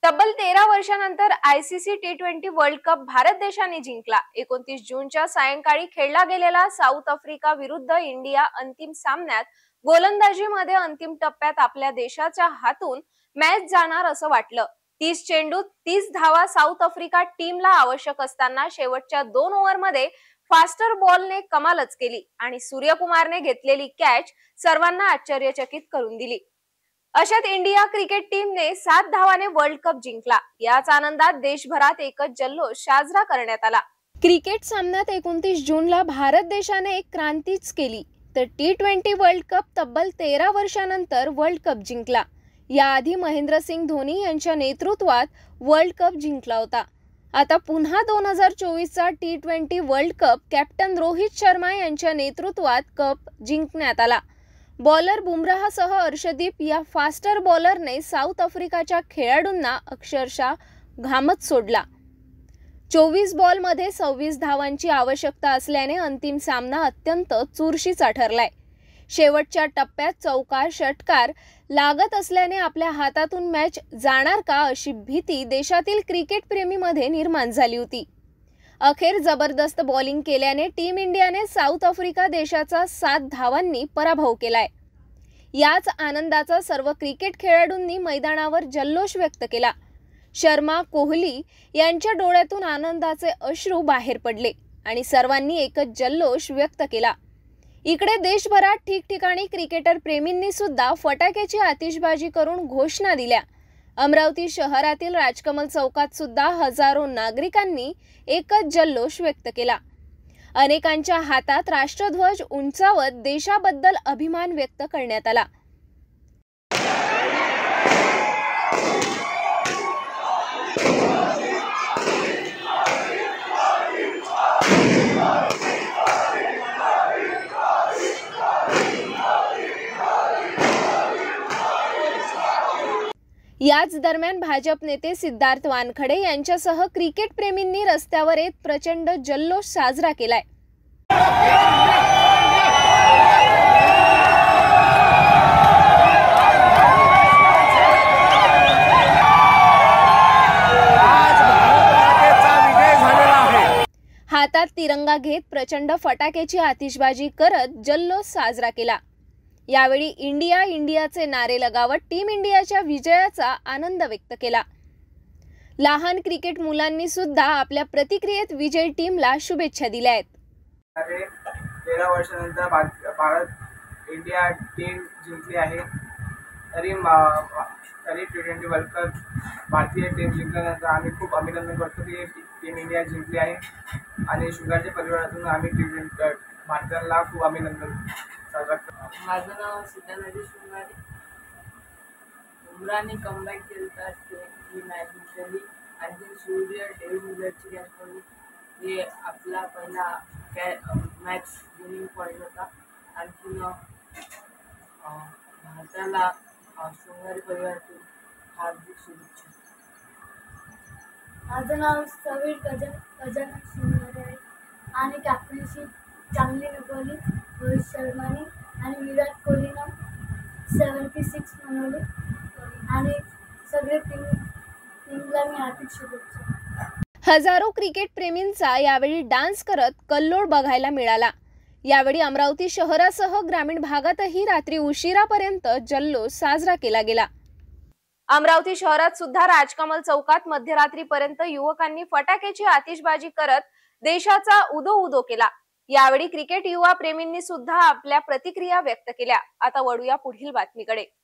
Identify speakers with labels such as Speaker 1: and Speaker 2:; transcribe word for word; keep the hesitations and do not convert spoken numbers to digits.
Speaker 1: तब्बल तेरा वर्षांनंतर ICC T twenty world cup Bharat देशाने जिंकला। एकोणतीस जूनच्या सायंकाळी खेळला गेलेला साऊथ आफ्रिका विरुद्ध इंडिया अंतिम सामन्यात गोलंदाजीमध्ये अंतिम टप्प्यात आपल्या देशाच्या हातून मॅच जाणार असं वाटलं। तीस चेंडूत तीस धावा साऊथ आफ्रिका टीमला आवश्यक असताना शेवटच्या दोन ओव्हरमध्ये फास्टर बॉलने कमालच केली आणि सूर्यकुमारने घेतलेली कॅच सर्वांना आश्चर्यचकित करून दिली। अशात इंडिया क्रिकेट टीमने सात धावाने वर्ल्ड कप जिंकला। याच आनंदात देशभरात एकच जल्लोष साजरा करण्यात आला। क्रिकेट सामन्यात एकोणतीस जूनला भारत देशाने एक क्रांतीच केली, तर टी ट्वेंटी वर्ल्ड कप तब्बल तेरा वर्षांनंतर वर्ल्ड कप जिंकला। याआधी महेंद्रसिंग धोनी यांच्या नेतृत्वात वर्ल्ड कप जिंकला होता। आता पुन्हा दोन हजार चोवीस चा T twenty world cup captain Rohit Sharma यांच्या नेतृत्वात कप जिंकण्यात आला। बॉलर बुमराहसह अर्शदीप या फास्टर बॉलरने साऊथ आफ्रिकाच्या खेळाडूंना अक्षरशः घामच सोडला। चोवीस बॉलमध्ये सव्वीस धावांची आवश्यकता असल्याने अंतिम सामना अत्यंत चुरशीचा ठरलाय। शेवटच्या टप्प्यात चौकार षटकार लागत असल्याने आपल्या हातातून मॅच जाणार का अशी भीती देशातील क्रिकेट प्रेमीमध्ये निर्माण झाली होती। अखेर जबरदस्त बॉलिंग केल्याने टीम इंडियाने साऊथ आफ्रिका देशाचा सात धावांनी पराभव केलाय। याच आनंदाचा सर्व क्रिकेट खेळाडूंनी मैदानावर जल्लोष व्यक्त केला। शर्मा, कोहली यांच्या डोळ्यातून आनंदाचे अश्रू बाहेर पडले आणि सर्वांनी एकच जल्लोष व्यक्त केला। इकडे देशभरात ठिकठिकाणी क्रिकेटर प्रेमींनी सुद्धा फटाक्याची आतिषबाजी करून घोषणा दिल्या। अमरावती शहरातील राजकमल चौकात सुद्धा हजारो नागरिकांनी एकच जल्लोष व्यक्त केला। अनेकांच्या हातात राष्ट्रध्वज उंचावत देशाबद्दल अभिमान व्यक्त करण्यात आला। याच दरम्यान भाजप नेते सिद्धार्थ वानखडे यांच्यासह क्रिकेट प्रेमींनी रस्त्यावर येत प्रचंड जल्लोष साजरा केलाय। हातात तिरंगा घेत प्रचंड फटाक्याची आतिषबाजी करत जल्लोष साजरा केला। यावेळी इंडिया इंडियाचे नारे लगावत टीम इंडियाच्या विजयाचा आनंद व्यक्त केला। लहान क्रिकेट मुलांनी सुद्धा आपल्या प्रतिक्रियेत विजयी टीमला शुभेच्छा दिल्या आहेत।
Speaker 2: तेरा वर्षानंतर भारत इंडिया टीम जिंकली आहे। तरी तरी टी ट्वेंटी वर्ल्ड कप भारतीय टीम जिंकल्यानंतर आम्ही खूप अभिनंदन करतो की टीम इंडिया जिंकली आहे आणि शुगरच्या परिवारातून आम्ही टी ट्वेंटी भारताला खूप अभिनंदन साजरा करतो।
Speaker 3: माझं नाव सिद्धार्थ सुंगारे। बुमराहने कमबॅक केला ही मॅच जिंकली। आणखी सूर्य डेव्हिड मिलरची कॅच पडली, हे आपला पहिला कॅ मॅच विनिंग पॉईंट होता। आणखी भारताला सुंगारे परिवारातून हार्दिक शुभेच्छा।
Speaker 4: माझं नाव सवीर गजन गजन सुंगारे आहे आणि कॅप्टनशिप चांगली निभवली रोहित शर्माने आणि विराट कोहलीनं सेव्हन्टी सिक्स मनवले आणि सगळे टीम टीमला मी हार्दिक शुभेच्छा।
Speaker 1: हजारो क्रिकेट प्रेमींचा यावेळी डान्स करत कल्लोळ बघायला मिळाला। यावेळी अमरावती शहरासह ग्रामीण भागातही रात्री उशिरापर्यंत जल्लोष साजरा केला गेला। अमरावती शहरात सुद्धा राजकमल चौकात मध्यरात्रीपर्यंत युवकांनी फटाक्याची आतिषबाजी करत देशाचा उदो उदो केला। यावेळी क्रिकेट युवा प्रेमींनी सुद्धा आपल्या प्रतिक्रिया व्यक्त केल्या। आता वळूया पुढील बातमीकडे।